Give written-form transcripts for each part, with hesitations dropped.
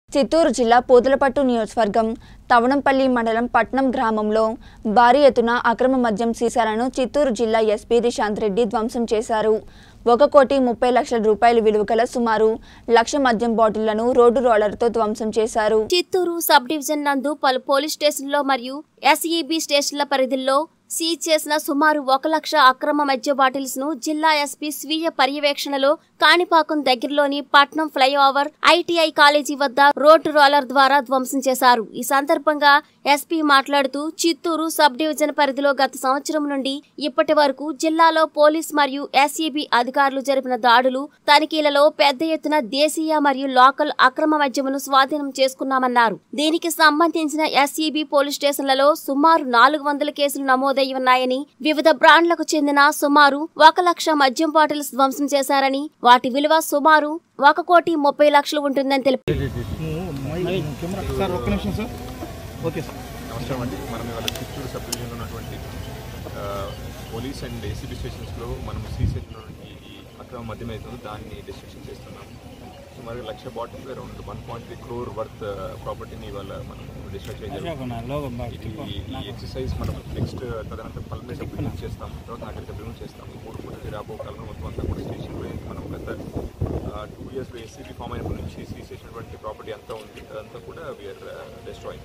చిత్తూరు జిల్లా పూతలపట్టు నియోజకవర్గం తవణంపల్లి మండలం పట్నం గ్రామంలో భారీ ఎత్తున అక్రమ మద్యం సీసాలను చిత్తూరు జిల్లా ఎస్పీ రిశాంత్ రెడ్డి ధ్వంసం చేశారు. 1,30,00,000 రూపాయల విలువ గల సుమారు 1,00,000 మద్యం బాటిళ్లను రోడ్డు రోలర్తో ధ్వంసం చేశారు. చిత్తూరు సబ్ డివిజన్ నందు పలు పోలీస్ స్టేషన్లో మరియు ఎస్ఈబీ స్టేషన్ల పరిధిలో సీజ్ చేసిన సుమారు 1,00,000 అక్రమ మద్య బాటిల్స్ ను జిల్లా ఎస్పీ స్వీయ పర్యవేక్షణలో కాణిపాకం దగ్గరలోని పట్నం ఫ్లైఓవర్ ఐటీఐ కాలేజీ వద్ద రోడ్డు రోలర్ ద్వారా ధ్వంసం చేశారు. ఈ సందర్భంగా ఎస్పీ మాట్లాడుతూ చిత్తూరు సబ్ డివిజన్ పరిధిలో గత సంవత్సరం నుండి ఇప్పటి వరకు జిల్లాలో పోలీస్ మరియు ఎస్ఈబీ అధికారులు జరిపిన దాడులు, తనిఖీలలో పెద్ద ఎత్తున దేశీయ మరియు లోకల్ అక్రమ మద్యమును స్వాధీనం చేసుకున్నామన్నారు. దీనికి సంబంధించిన ఎస్ఈబీ పోలీస్ స్టేషన్లలో సుమారు 400 కేసులు నమోదయ్యాయి ఉన్నాయని, వివిధ బ్రాండ్లకు చెందిన సుమారు 1,00,000 మద్యం బాటిల్స్ ధ్వంసం చేశారని, వాటి విలువ సుమారు 1,30,00,000 ఉంటుందని తెలిపారు. చిత్తూరు సబ్ డివిజన్లో ఉన్నటువంటి పోలీస్ అండ్ ఏసీబీ స్టేషన్స్లో మనం సీజ్ చేసినటువంటి ఈ అక్రమ మద్యం అవుతుందో దాన్ని డిస్ట్రిక్షన్ చేస్తున్నాం. సుమారు 1,00,000 బాటిల్స్ అరౌండ్ 1.3 crore వర్త్ ప్రాపర్టీని ఇవాళ మనం డిస్ట్రిక్ట్ చేయగలం. ఈ ఎక్సర్సైజ్ మనం నెక్స్ట్ తదనంతరం పల్మేట్ ఇంప్లిమెంట్ చేస్తాం, తర్వాత నాగరిక ఇంప్లిమెంట్ చేస్తాం. ఈ 3 పూటకి రాబో కాలంలో మొత్తం అంతా కూడా స్టేషన్ పోయింది. మనం గత 2 years ఏసీబీ ఫామ్ అయినప్పటి నుంచి సీజ్ చేసినటువంటి ప్రాపర్టీ అంతా ఉంది, అదంతా కూడా వీఆర్ డిస్ట్రాయింగ్.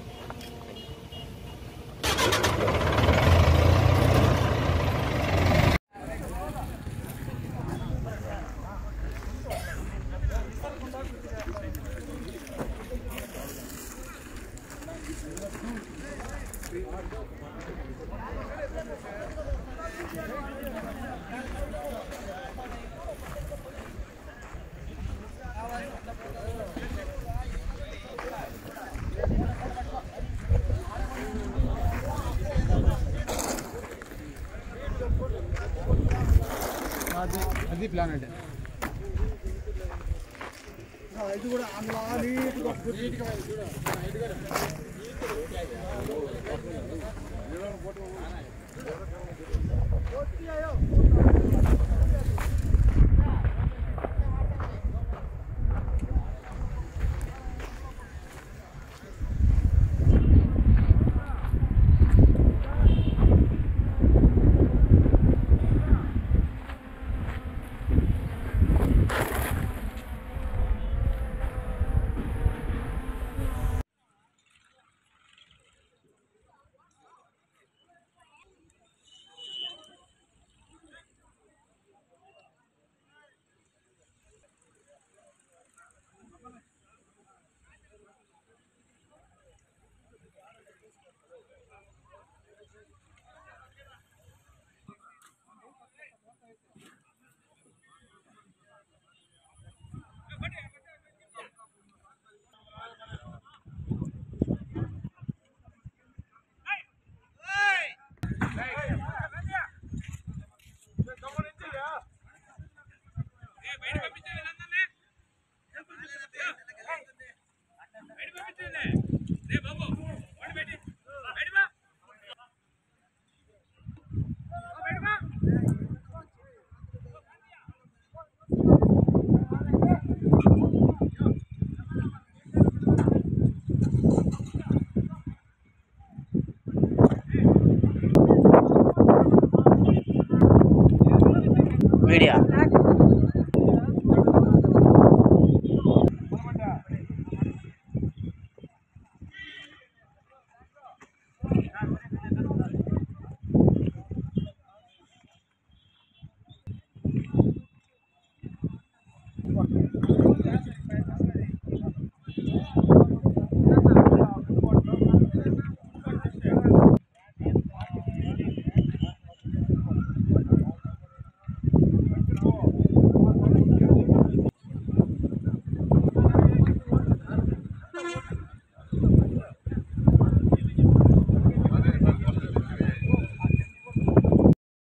అది ప్లాన్ అంటే ఇది కూడా నీట్గా